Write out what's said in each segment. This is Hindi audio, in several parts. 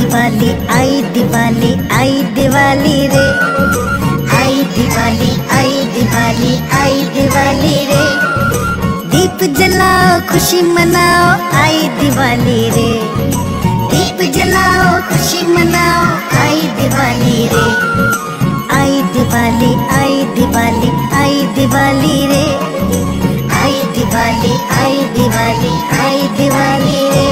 दिवाली आई दिवाली आई दिवाली रे। आई दिवाली आई दिवाली आई दिवाली रे। दीप जलाओ खुशी मनाओ आई दिवाली रे। दीप जलाओ खुशी मनाओ आई दिवाली रे। आई दिवाली आई दिवाली आई दिवाली रे। आई दिवाली आई दिवाली आई दिवाली रे।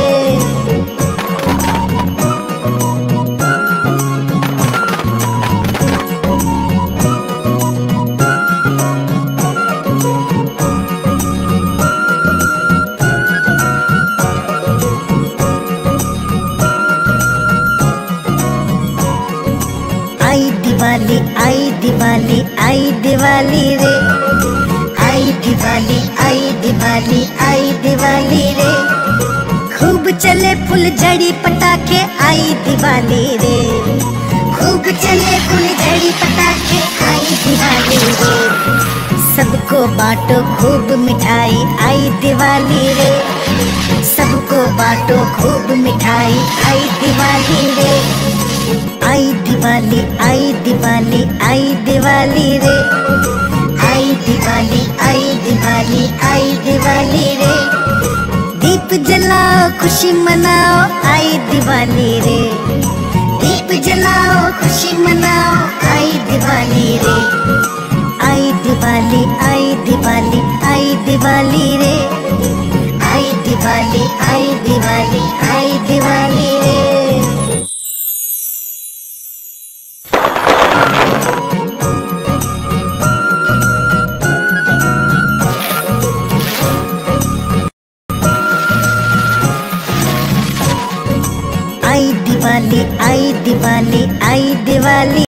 आई दिवाली आई दिवाली आई दिवाली रे। आई दिवाली आई दिवाली आई दिवाली रे। खूब चले फुलझड़ी पटाखे आई दिवाली रे। खूब चले फुलझड़ी पटाखे आई दिवाली रे। सबको बांटो खूब मिठाई आई दिवाली रे। सबको बांटो खूब मिठाई आई दिवाली रे। आई दिवाली आई दिवाली आई दिवाली रे। आई दिवाली आई दिवाली आई दिवाली रे। दीप जलाओ खुशी मनाओ आई दिवाली रे। दीप जलाओ खुशी मनाओ आई दिवाली रे। आई दिवाली आई दिवाली आई दिवाली रे। आई दिवाली आई दिवाली आई दिवाली रे। आई दिवाली आई दिवाली आई दिवाली।